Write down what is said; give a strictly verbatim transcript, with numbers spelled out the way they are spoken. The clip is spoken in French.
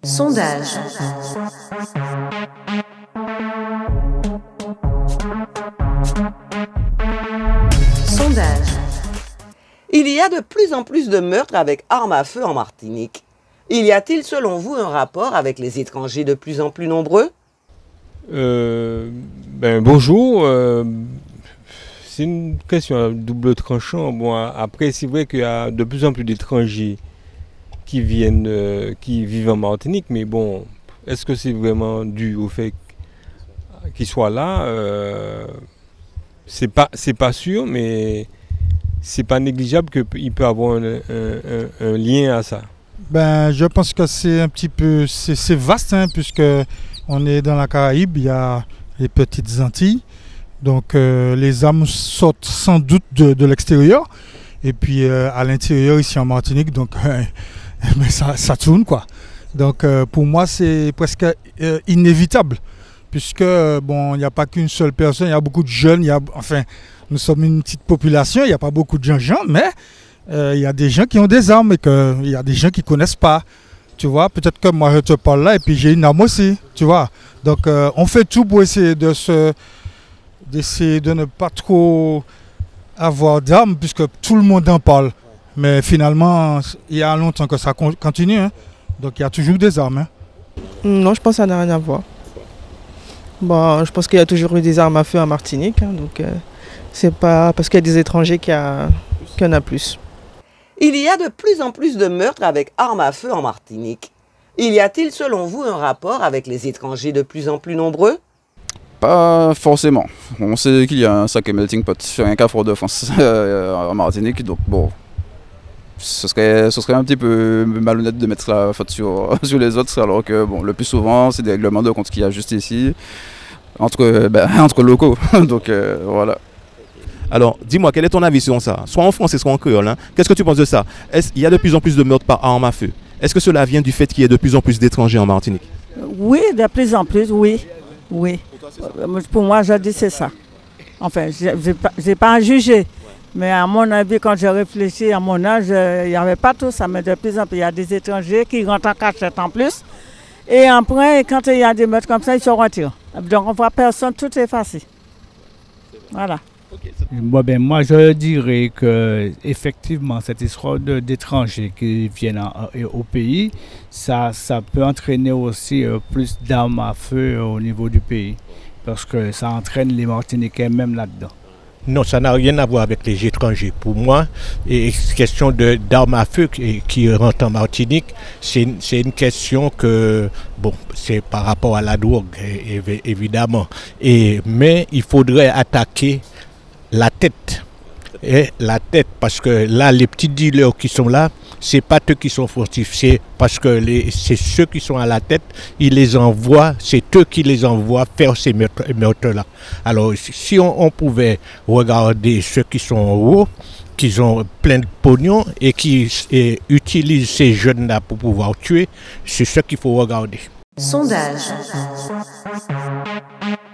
Sondage. Sondage. Il y a de plus en plus de meurtres avec armes à feu en Martinique. Y a-t-il selon vous un rapport avec les étrangers de plus en plus nombreux? Euh, ben, bonjour. Euh, c'est une question à double tranchant. Bon, après, c'est vrai qu'il y a de plus en plus d'étrangers qui viennent, euh, qui vivent en Martinique, mais bon, est-ce que c'est vraiment dû au fait qu'ils soient là? euh, C'est pas, c'est pas sûr, mais c'est pas négligeable qu'il peut avoir un, un, un, un lien à ça. Ben, je pense que c'est un petit peu, c'est, c'est vaste, hein, puisque on est dans la Caraïbe, il y a les petites Antilles, donc euh, les armes sortent sans doute de, de l'extérieur, et puis euh, à l'intérieur ici en Martinique, donc euh, mais ça, ça tourne quoi. Donc euh, pour moi c'est presque euh, inévitable, puisque bon, il n'y a pas qu'une seule personne, il y a beaucoup de jeunes, il y a, enfin, nous sommes une petite population, il n'y a pas beaucoup de gens, mais euh, il y a des gens qui ont des armes et que, il y a des gens qui ne connaissent pas. Tu vois, peut-être que moi je te parle là et puis j'ai une arme aussi, tu vois. Donc euh, on fait tout pour essayer de se, d'essayer de ne pas trop avoir d'armes, puisque tout le monde en parle. Mais finalement, il y a longtemps que ça continue, hein. Donc il y a toujours des armes, hein. Non, je pense que ça n'a rien à voir. Bon, je pense qu'il y a toujours eu des armes à feu en Martinique, hein, donc euh, c'est pas parce qu'il y a des étrangers qu'il y, a, qu'il y en a plus. Il y a de plus en plus de meurtres avec armes à feu en Martinique. Y a-t-il selon vous un rapport avec les étrangers de plus en plus nombreux? Pas forcément. On sait qu'il y a un sacré melting pot sur un cas Fort-de-France en Martinique, donc bon, ce serait, ce serait un petit peu malhonnête de mettre la faute sur, sur les autres, alors que bon, le plus souvent c'est des règlements de compte qu'il y a juste ici, entre, ben, entre locaux, donc euh, voilà. Alors, dis-moi, quel est ton avis sur ça? Soit en français, soit en créole. Hein. Qu'est-ce que tu penses de ça? Est-ce, il y a de plus en plus de meurtres par arme à feu. Est-ce que cela vient du fait qu'il y ait de plus en plus d'étrangers en Martinique? Oui, de plus en plus, oui. oui. Pour moi, je dis c'est ça. Enfin, je n'ai pas à juger. Mais à mon avis, quand j'ai réfléchi à mon âge, il n'y avait pas tout ça. Mais de plus en plus, il y a des étrangers qui rentrent en cachette en plus. Et après, quand il y a des meurtres comme ça, ils se retirent. Donc on ne voit personne, tout est effacé. Voilà. Bon, ben, moi, je dirais que effectivement, cette histoire de, d'étrangers qui viennent en, au pays, ça, ça peut entraîner aussi euh, plus d'armes à feu euh, au niveau du pays, parce que ça entraîne les Martiniquais même là-dedans. Non, ça n'a rien à voir avec les étrangers. Pour moi, et question de, d'armes à feu qui, qui rentrent en Martinique, c'est, c'est une question que, bon, c'est par rapport à la drogue, évidemment. Et, mais il faudrait attaquer la tête, et la tête, parce que là, les petits dealers qui sont là, c'est pas eux qui sont fautifs, c'est parce que les, c'est ceux qui sont à la tête, ils les envoient, c'est eux qui les envoient faire ces meurtres-là. Alors, si on, on pouvait regarder ceux qui sont en haut, qui ont plein de pognon et qui et utilisent ces jeunes-là pour pouvoir tuer, c'est ce qu'il faut regarder. Sondage.